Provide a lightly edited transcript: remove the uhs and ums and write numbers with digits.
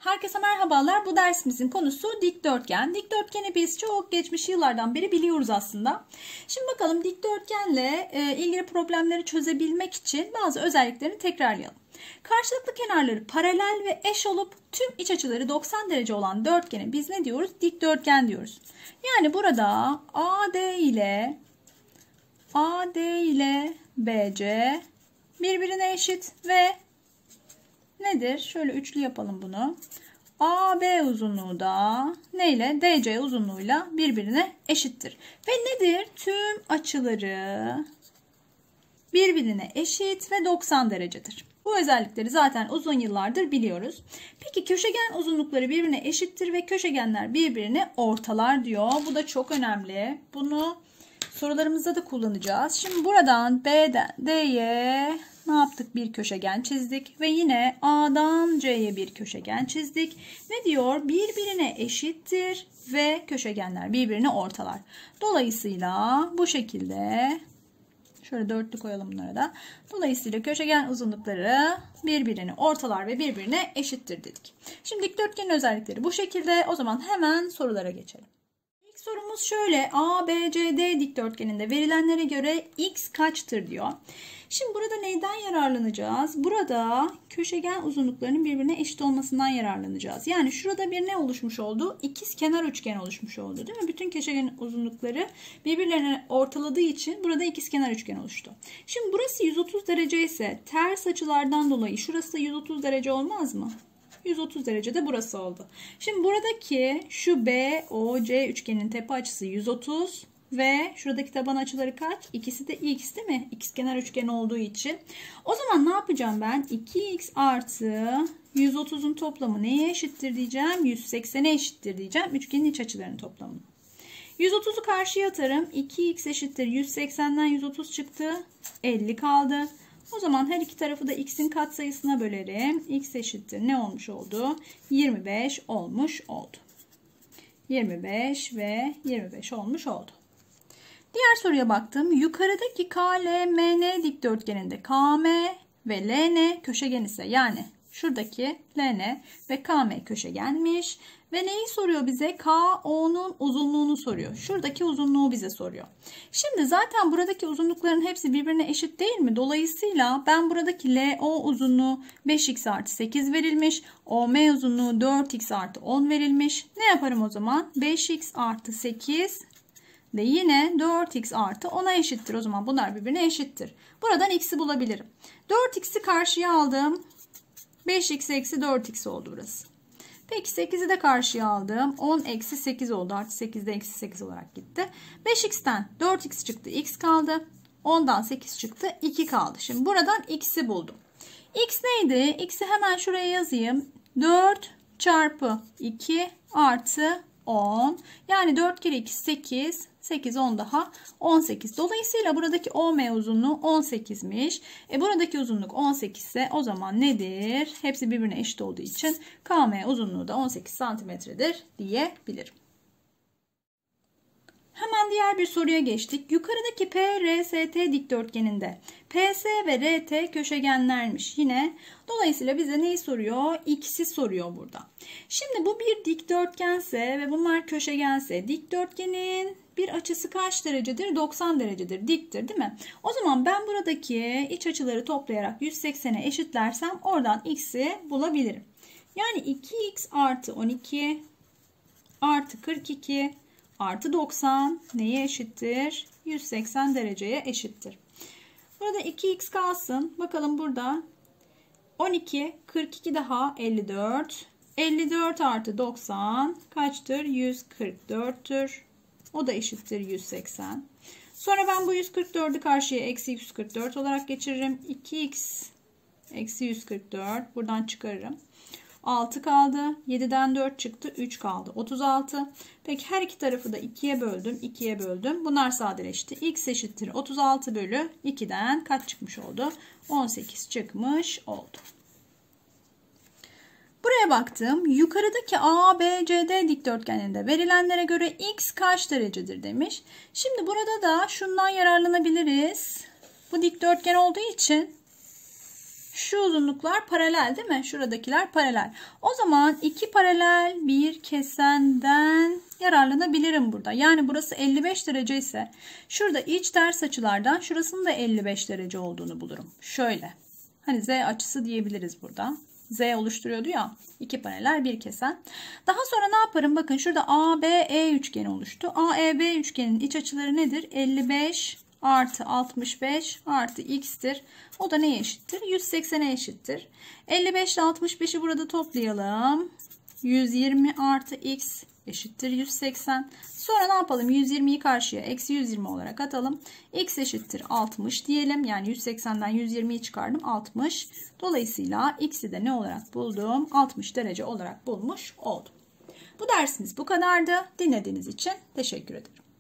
Herkese merhabalar. Bu dersimizin konusu dikdörtgen. Dikdörtgeni biz çok geçmiş yıllardan beri biliyoruz aslında. Şimdi bakalım dikdörtgenle ilgili problemleri çözebilmek için bazı özelliklerini tekrarlayalım. Karşılıklı kenarları paralel ve eş olup tüm iç açıları 90 derece olan dörtgene biz ne diyoruz? Dikdörtgen diyoruz. Yani burada AD ile BC birbirine eşit ve nedir? Şöyle üçlü yapalım bunu. AB uzunluğu da neyle? DC uzunluğuyla birbirine eşittir. Ve nedir? Tüm açıları birbirine eşit ve 90 derecedir. Bu özellikleri zaten uzun yıllardır biliyoruz. Peki köşegen uzunlukları birbirine eşittir ve köşegenler birbirini ortalar diyor. Bu da çok önemli. Bunu sorularımızda da kullanacağız. Şimdi buradan B'den D'ye ne yaptık? Bir köşegen çizdik ve yine A'dan C'ye bir köşegen çizdik. Ne diyor? Birbirine eşittir ve köşegenler birbirini ortalar. Dolayısıyla bu şekilde şöyle dörtlü koyalım bunlara da. Dolayısıyla köşegen uzunlukları birbirini ortalar ve birbirine eşittir dedik. Şimdi dikdörtgenin özellikleri bu şekilde. O zaman hemen sorulara geçelim. İlk sorumuz şöyle. ABCD dikdörtgeninde verilenlere göre x kaçtır diyor. Şimdi burada neyden yararlanacağız? Burada köşegen uzunluklarının birbirine eşit olmasından yararlanacağız. Yani şurada bir ne oluşmuş oldu? İkizkenar üçgen oluşmuş oldu, değil mi? Bütün köşegen uzunlukları birbirlerine ortaladığı için burada ikizkenar üçgen oluştu. Şimdi burası 130 derece ise ters açılardan dolayı şurası da 130 derece olmaz mı? 130 derecede burası oldu. Şimdi buradaki şu BOC üçgenin tepe açısı 130 ve şuradaki taban açıları kaç? İkisi de x, değil mi? İkizkenar üçgen olduğu için. O zaman ne yapacağım ben? 2x artı 130'un toplamı neye eşittir diyeceğim? 180'e eşittir diyeceğim. Üçgenin iç açılarının toplamını. 130'u karşıya atarım. 2x eşittir 180'den 130 çıktı. 50 kaldı. O zaman her iki tarafı da x'in katsayısına bölerim. X eşittir ne olmuş oldu? 25 olmuş oldu. 25 ve 25 olmuş oldu. Diğer soruya baktım. Yukarıdaki KLMN dikdörtgeninde KM ve LN köşegen ise, yani şuradaki LN ve KM köşegenmiş. Ve neyi soruyor bize? KO'nun uzunluğunu soruyor. Şuradaki uzunluğu bize soruyor. Şimdi zaten buradaki uzunlukların hepsi birbirine eşit değil mi? Dolayısıyla ben buradaki LO uzunluğu 5x artı 8 verilmiş. OM uzunluğu 4x artı 10 verilmiş. Ne yaparım o zaman? 5x artı 8 ve yine 4x artı 10'a eşittir. O zaman bunlar birbirine eşittir. Buradan x'i bulabilirim. 4x'i karşıya aldım. 5x eksi 4x oldu burası. Peki 8'i de karşıya aldım. 10 eksi 8 oldu. Artı 8 de eksi 8 olarak gitti. 5x'ten 4x çıktı. X kaldı. 10'dan 8 çıktı. 2 kaldı. Şimdi buradan x'i buldum. X neydi? X'i hemen şuraya yazayım. 4 çarpı 2 artı 10. Yani 4 kere 2 8. 8 10 daha 18. Dolayısıyla buradaki OM uzunluğu 18'miş. Buradaki uzunluk 18 ise o zaman nedir? Hepsi birbirine eşit olduğu için KM uzunluğu da 18 santimetredir diyebilirim. Hemen diğer bir soruya geçtik. Yukarıdaki PRST dikdörtgeninde PS ve RT köşegenlermiş yine. Dolayısıyla bize neyi soruyor? X'i soruyor burada. Şimdi bu bir dikdörtgense ve bunlar köşegense dikdörtgenin bir açısı kaç derecedir? 90 derecedir. Diktir, değil mi? O zaman ben buradaki iç açıları toplayarak 180'e eşitlersem oradan x'i bulabilirim. Yani 2x artı 12 artı 42 artı 90 neye eşittir? 180 dereceye eşittir. Burada 2x kalsın. Bakalım burada 12, 42 daha 54. 54 artı 90 kaçtır? 144'tür. O da eşittir 180. Sonra ben bu 144'ü karşıya eksi 144 olarak geçiririm. 2x eksi 144 buradan çıkarırım. 6 kaldı. 7'den 4 çıktı. 3 kaldı. 36. Peki her iki tarafı da 2'ye böldüm. 2'ye böldüm. Bunlar sadeleşti. X eşittir 36 bölü 2'den kaç çıkmış oldu? 18 çıkmış oldu. Buraya baktım. Yukarıdaki ABCD dikdörtgeninde verilenlere göre x kaç derecedir demiş. Şimdi burada da şundan yararlanabiliriz. Bu dikdörtgen olduğu için Şu uzunluklar paralel değil mi? Şuradakiler paralel. O zaman iki paralel bir kesenden yararlanabilirim burada. Yani burası 55 derece ise şurada iç ters açılardan şurasının da 55 derece olduğunu bulurum. Şöyle. Hani Z açısı diyebiliriz burada. Z oluşturuyordu ya. İki paralel bir kesen. Daha sonra ne yaparım? Bakın şurada ABE üçgeni oluştu. AEB üçgenin iç açıları nedir? 55 artı 65 artı x'tir. O da neye eşittir? 180'e eşittir. 55 ile 65'i burada toplayalım. 120 artı x eşittir 180. Sonra ne yapalım? 120'yi karşıya eksi 120 olarak atalım. X eşittir 60 diyelim. Yani 180'den 120'yi çıkardım. 60. Dolayısıyla x'i de ne olarak buldum? 60 derece olarak bulmuş oldum. Bu dersimiz bu kadardı. Dinlediğiniz için teşekkür ederim.